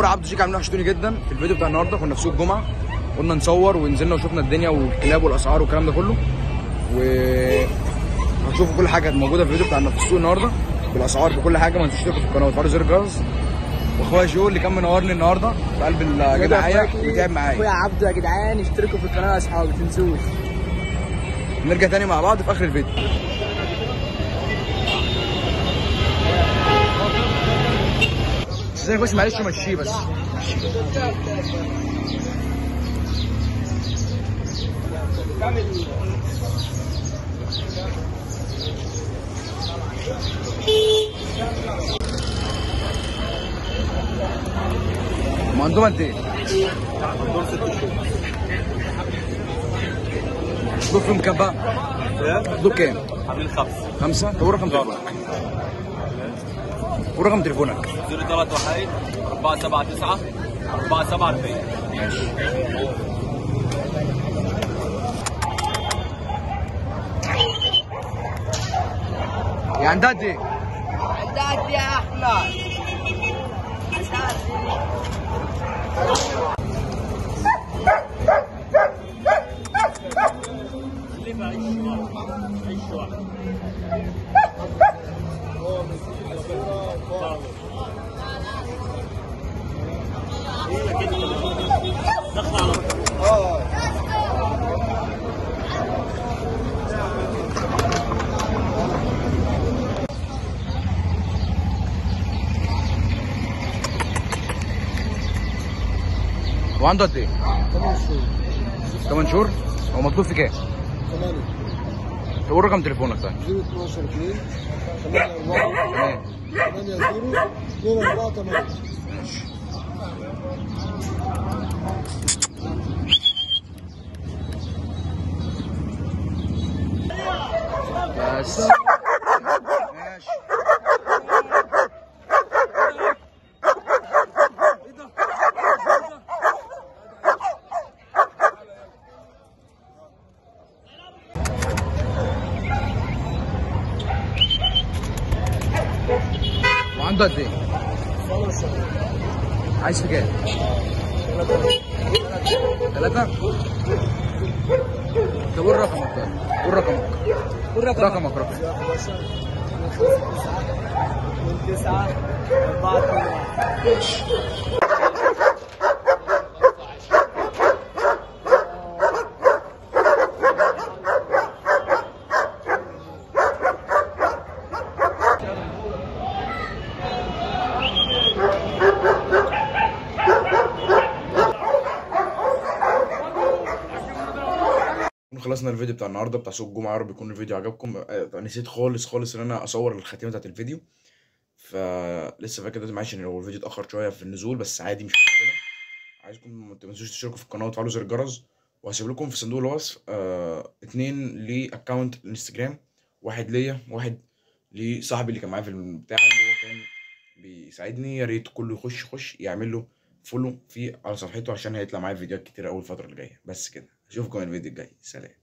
عمور عبده شيك عاملين وحشتوني جدا. في الفيديو بتاع النهارده كنا في سوق الجمعه، قلنا نصور ونزلنا وشفنا الدنيا والكلاب والاسعار والكلام ده كله، وهتشوفوا كل حاجه موجوده في الفيديو بتاعنا في السوق النهارده بالاسعار بكل حاجه. ما تنسوش تشتركوا في القناه وتفعلوا زر الجرس. واخويا جو اللي كان منورني النهارده في قلب الجمعيه وتعب معايا. اخويا عبده يا جدعان اشتركوا في القناه يا اصحابي ما تنسوش. نرجع تاني مع بعض في اخر الفيديو. بس معلش مشيه بس. ما عندهم قد ايه؟ عندهم 6 شهور. دول فيهم كام بقى؟ دول كام؟ عاملين 5. 5؟ طب ورقم تليفونك؟ ورقم تليفونك؟ 031 479 447. ماشي. يعني ده قد ايه؟ ده قد ايه يا احمد؟ وعنده قد ايه؟ 8 شهور. 8 شهور؟ هو مطلوب في كام؟ 8. تقول رقم تليفونك طيب. 012 2 8 4 8 0 2 4 8. ماشي. بس ماشي. وعنده قد ايه؟ عايز في كام؟ 3؟ طب قول رقمك طيب. قول رقمك. رقمك 9 4 خلصنا الفيديو بتاع النهارده بتاع سوق الجمعه. يا رب يكون الفيديو عجبكم. نسيت خالص ان انا اصور الختيمه بتاعت الفيديو، فلسه فاكر دلوقتي. معلش ان هو الفيديو اتاخر شويه في النزول، بس عادي مش مشكله. عايزكم ما تنسوش تشتركوا في القناه وتفعلوا زر الجرس. وهسيب لكم في صندوق الوصف 2 لاكونت الانستجرام، واحد ليا واحد لصاحبي اللي كان معايا في البتاع اللي هو كان بيساعدني. يا ريت كله يخش يعمل له فولو على صفحته عشان هيطلع معايا فيديوهات كتير اول الفتره اللي جايه. بس كده، اشوفكم الفيديو الجاي. سلام.